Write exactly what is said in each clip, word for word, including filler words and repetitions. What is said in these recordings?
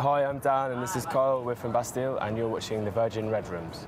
Hi, I'm Dan and this is Kyle. We're from Bastille and you're watching the Virgin Red Rooms.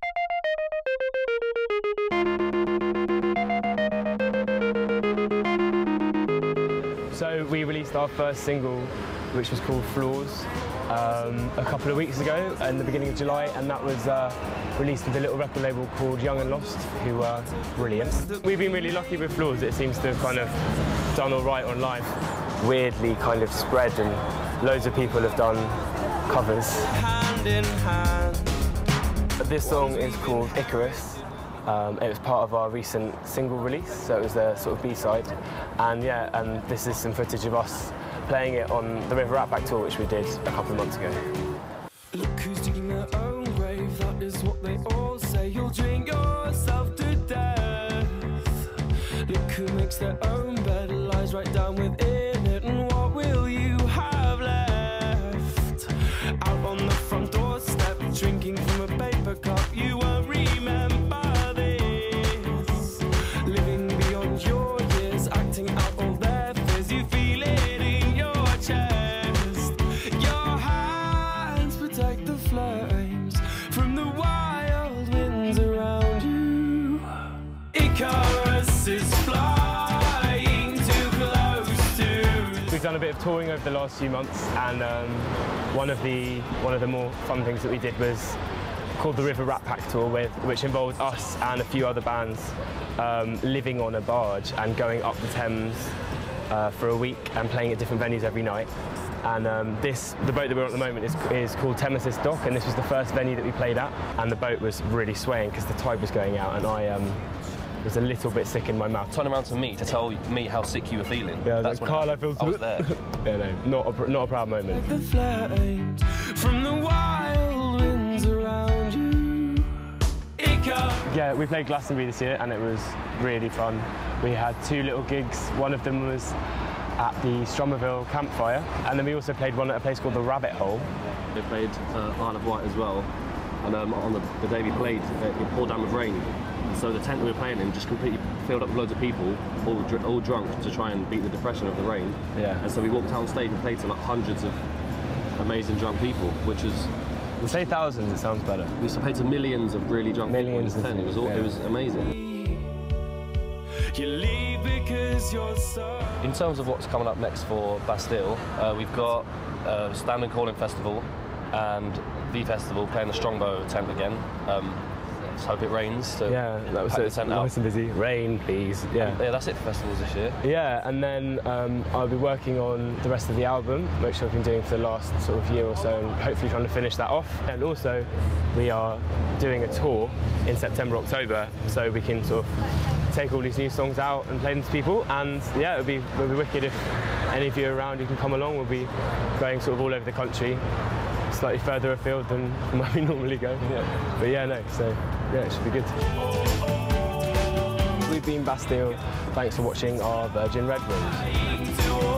So we released our first single, which was called Floors, um, a couple of weeks ago in the beginning of July, and that was uh, released with a little record label called Young and Lost, who are brilliant. We've been really lucky with Floors. It seems to have kind of done all right online. Weirdly kind of spread, and loads of people have done covers. Hand in hand. This song is called Icarus. Um, it was part of our recent single release, so it was a sort of B-side. And yeah, and this is some footage of us playing it on the River Rat Pack tour, which we did a couple of months ago. Look who's digging their own grave, that is what they all say. You'll drink yourself to death. Look who makes their own bed, lies right down within it. And what will you have left? Out on the front doorstep, drinking from a paper cup, you won't remember. Icarus is flying too close to. We've done a bit of touring over the last few months, and um, one of the one of the more fun things that we did was called the River Rat Pack tour, with which involved us and a few other bands um, living on a barge and going up the Thames uh, for a week and playing at different venues every night. And um, this, the boat that we're on at the moment is, is called Thames Dock, and this was the first venue that we played at. And the boat was really swaying because the tide was going out, and I um, was a little bit sick in my mouth. Turn around to me to tell me how sick you were feeling. Yeah, that's like, when Carl, I, I feel. I was there. Yeah, no, not a, not a proud moment. The flames from the wild winds around you. Icarus. Yeah, we played Glastonbury this year, and it was really fun. We had two little gigs. One of them was at the Strummerville campfire, and then we also played one at a place called the Rabbit Hole. They played uh, Isle of Wight as well, and um, on the, the day we played, uh, it poured down with rain, so the tent we were playing in just completely filled up with loads of people, all, dr all drunk, to try and beat the depression of the rain. Yeah. And so we walked down stage and played to like hundreds of amazing drunk people, which is... We say thousands, it sounds better. We played to millions of really drunk millions people in this tent. It was, all, yeah. it was amazing. You leave because you're so. In terms of what's coming up next for Bastille, uh, we've got uh, Stand and Calling Festival and the festival playing the Strongbow tent again. Um, let's hope it rains. So yeah, that was it. Nice and busy. Rain, please. Yeah. And, yeah, that's it for festivals this year. Yeah, and then um, I'll be working on the rest of the album, which I've been doing for the last sort of year or so, and hopefully trying to finish that off. And also, we are doing a tour in September, October, so we can sort of take all these new songs out and play them to people. And yeah, it would be, it would be wicked if any of you are around, you can come along. We'll be going sort of all over the country, slightly further afield than where we normally go. Yeah. But yeah, no, so yeah, it should be good. We've been Bastille. Thanks for watching our Virgin Red Rooms.